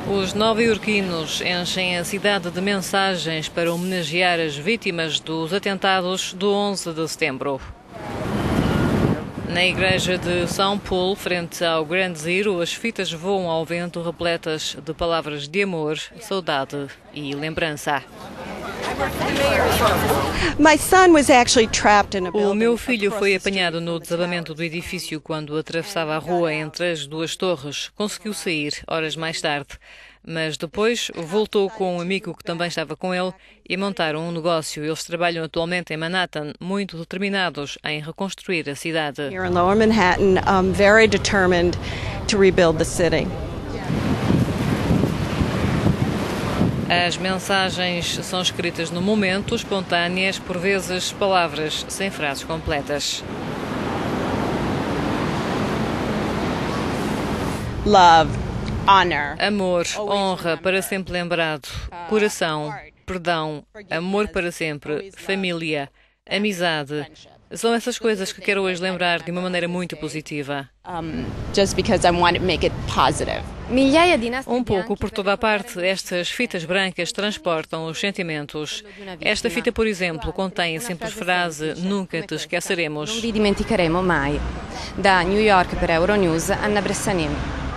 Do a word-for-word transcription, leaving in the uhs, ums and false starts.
Os nova-iorquinos enchem a cidade de mensagens para homenagear as vítimas dos atentados do onze de setembro. Na igreja de São Paulo, frente ao Grand Zero, as fitas voam ao vento repletas de palavras de amor, saudade e lembrança. O meu filho foi apanhado no desabamento do edifício quando atravessava a rua entre as duas torres. Conseguiu sair horas mais tarde, mas depois voltou com um amigo que também estava com ele e montaram um negócio. Eles trabalham atualmente em Manhattan, muito determinados em reconstruir a cidade. Here in Lower Manhattan, um, very determined to rebuild the city. As mensagens são escritas no momento, espontâneas, por vezes palavras sem frases completas. Love, honor, amor, honra, para sempre lembrado, coração, perdão, amor para sempre, família, amizade. São essas coisas que quero hoje lembrar de uma maneira muito positiva. Um, just because I want to make it positive. Um pouco por toda a parte, estas fitas brancas transportam os sentimentos. Esta fita, por exemplo, contém a simples frase "Nunca te esqueceremos". Non vi dimenticheremo mai. Da New York per Euronews, Anna Bressanin.